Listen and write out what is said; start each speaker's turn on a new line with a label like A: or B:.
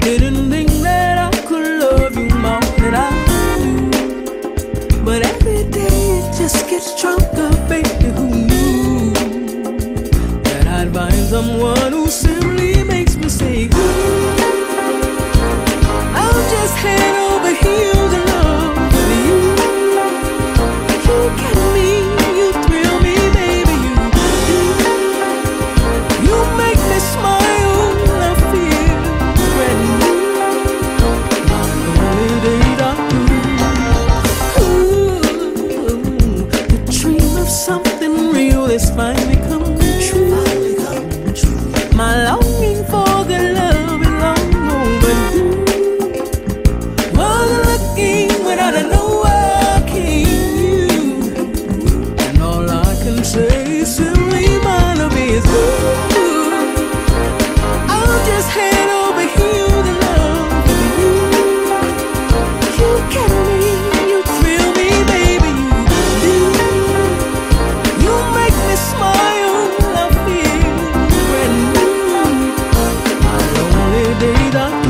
A: Didn't think that I could love you more than I do, but every day it just gets stronger, baby. Who knew that I'd find someone who simply makes me say, ooh, I'll just head over heels in love with you. You get me, you thrill me, baby. You make me smile. I feel brand new. My lonely days are through. The dream of something real is finally coming true. My longing for good love is long overdue. Wasn't looking when I know I came you, and all I can say is simply my love is good. I'll just head over heels in love with you. You get me, you thrill me, baby. You make me smile. I feel brand new. My lonely days are